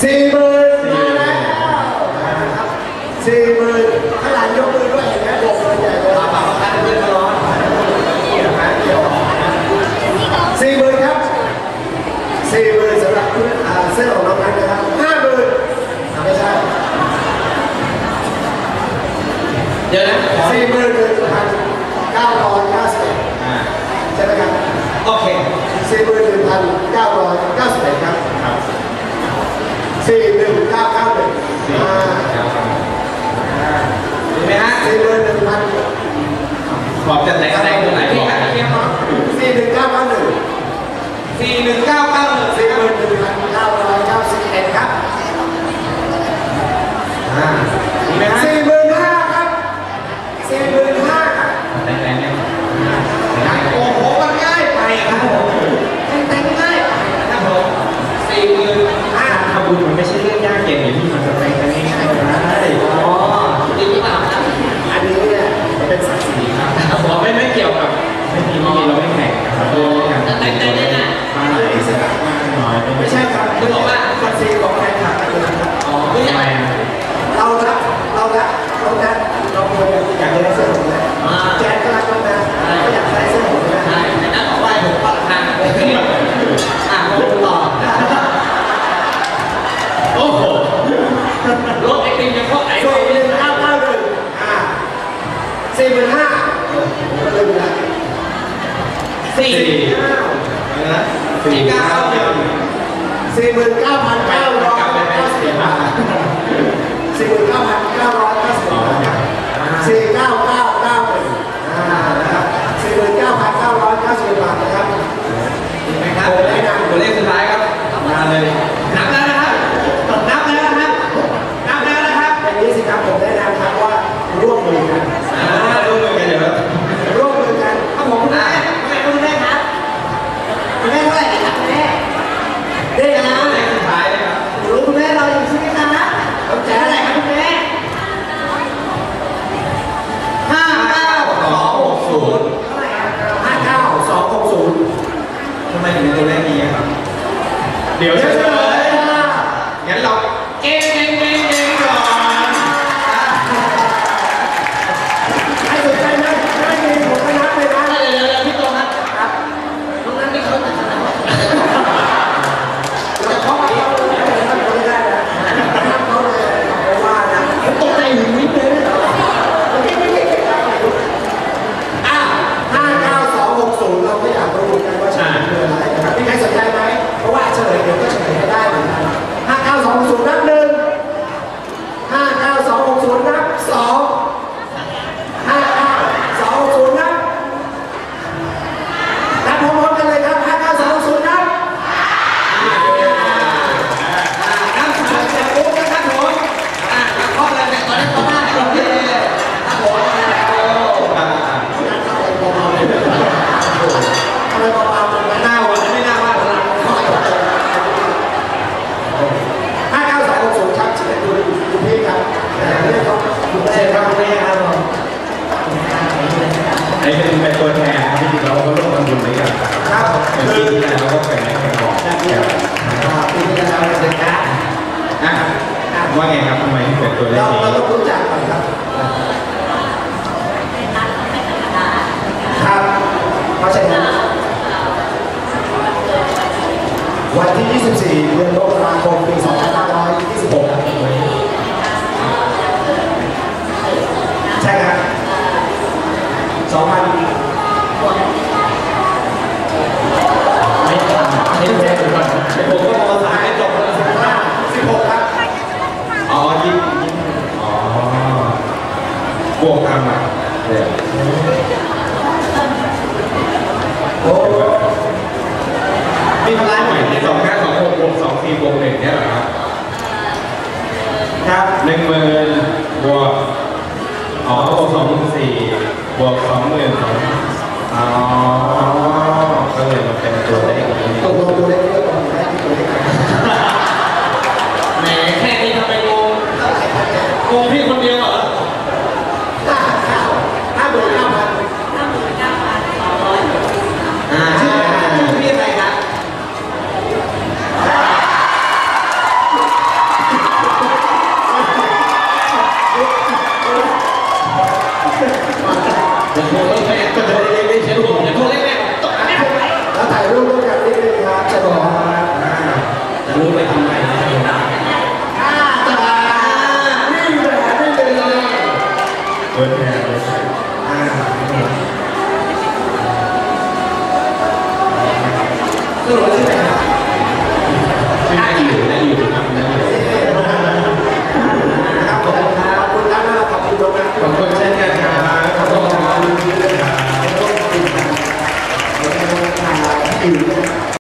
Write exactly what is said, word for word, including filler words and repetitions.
สี่หมื่นมาแล้วสี่หมื่นขนาดยกมือด้วยเห็นไหมโบกเลยใหญ่เลยปากประกันเพื่อนร้อนสี่หมื่นครับสี่หมื่นสำหรับเสื้อของน้องนัทนะครับห้าหมื่นไม่ใช่เดี๋ยวนะสี่หมื่นหนึ่งพันเก้าร้อยเก้าสิบเอ็ดใช่ไหมครับโอเคสี่หมื่นหนึ่งพันเก้าร้อยเก้าสิบเอ็ดครับสี่หนึ่งเก้าเก้าหนึ่งอ่าเห็นไหมฮะสี่หมื่นหนึ่งพันบอกจะไหนอะไรตรงไหนบอกสี่หนึ่งเก้าเก้าหนึ่งสี่หนึ่งเก้าเก้าหนึ่งสี่หมื่นหนึ่งพันเก้าร้อยเก้าสิบเอ็ดครับอ่าเห็นไหมฮะสี่หมื่นห้าครับสี่หมื่นห้าครับแต่งแต่งเนี่ยโอ้โหมันง่ายไปครับผมแต่งง่ายครับผมสี่หมื่นห้าทำบุญมันไม่ใช่เรื่องยากเย็นอย่างที่มันจะแต่งกันง่ายๆได้อ๋อจริงหรือเปล่าอันนี้เนี่ยเป็นศักดิ์ศรีครับผมไม่ไม่เกี่ยวกับไม่มีไม่มีเราไม่แข่งนะครับโดยการแต่งแต่งเนี่ยมาหลายสถาบันน้อยไม่ใช่ครับคือบอกว่าศักดิ์ศรีของแฟนคลับนะครับอ๋อทำไมเราละเราละเราละเราควรอยากได้เสื้อผมนะแจ๊ดก็รักเรานะก็อยากได้เสื้อผมนะใช่แต่นั่นบอกว่าผมก็ทางอ่ะผมต่อโอ้โหรถไอติมยังพอไอติมหนึ่งเก้าเก้าหนึ่งอ่าสี่หมื่นห้าลืมละสี่เก้าสี่เก้าหนึ่งสี่หมื่นเก้าพันเก้าร้อยเก้าสิบบาทสี่หมื่นเก้าพันเก้าร้อยเก้าสิบบาทสี่เก้าเก้าเก้าหนึ่งอ่านะครับสี่หมื่นเก้าพันเก้าร้อยเก้าสิบบาทนะครับเห็นไหมครับตัวเลขสุดท้ายครับมาเลยนับแล้วนะครับนับแล้วนะครับนับแล้วนะครับอย่างนี้สิครับผมแนะนำครับว่าร่วมมือกันอ่าร่วมมือกันเดี๋ยวร่วมมือกันครับผมคุณแม่คุณแม่ครับคุณแม่เท่าไหร่ครับคุณแม่ได้นะเลขสุดท้ายเลยครับรู้คุณแม่เราอยู่ใช่ไหมคะต้องจ่ายเท่าไหร่ครับคุณแม่ห้าเก้าสองหกศูนย์เท่าไหร่ครับห้าเก้าสองหกศูนย์ทำไมถึงเป็นตัวเลขนี้ครับเดี๋ยวเฉยๆงั้นเราเก่งเก่งเก่งเก่งก่อนให้สนใจไหมไม่มีผมก็นับเลยนะเดี๋ยวเดี๋ยวพี่โตนะครับน้องนั้นไม่เข้าใจนะจะเคาะเขาไม่ได้นะเขาเลยเพราะว่านะผมตกใจหิวนิดนึงอ่ะห้าเก้าสองหกศูนย์เราไม่อยากรู้กันว่าใช่คืออะไรนะครับมีใครสนใจไหมเพราะว่าเฉลยเดี๋ยวก็เฉลยให้ได้เหมือนกันห้าเก้าสองหกศูนย์นับหนึ่งห้าเก้าสองหกศูนย์นับสองห้าเก้าสองหกศูนย์นับนับพร้อมๆกันเลยครับห้าเก้าสองหกศูนย์นับนับสามจากโอ้นะครับผมอ่าเคาะเลยเนี่ยตอนนี้เคาะได้โอเคครับผมโอ้อะไรเบาๆมันน่าหวานไม่น่าว่าพลังห้าเก้าสองหกศูนย์ครับชื่อคุณคุณพี่ครับเรียกเขาคุณเชฟครับคุณพี่ครับไอ้เป็นเป็นตัวแทนที่จริงเราก็ร่วมทำบุญด้วยกันครับเป็นปีที่แล้วก็เป็นแข่งบอกปีที่แล้วเป็นการอ่ะว่าไงครับทำไมถึงเป็นตัวเลขนี้เราต้องรู้จักก่อนครับครับเพราะฉะนั้นวันที่ยี่สิบสี่เดือนมกราคมปีสองพันห้าร้อยยี่สิบหกใช่ครับสองพันไม่ทำไม่แจ้งก่อนผมก็มองสายไม่จบแล้วสิบห้าสิบหกครับอ๋อยี่อ๋อบวกกันมาเลยโอ้มีพลังใหม่ที่สองแค่สองหกบวกสองสี่เบิร์ดแฮร์เลยอ่าสรุปว่าชื่ออะไรครับ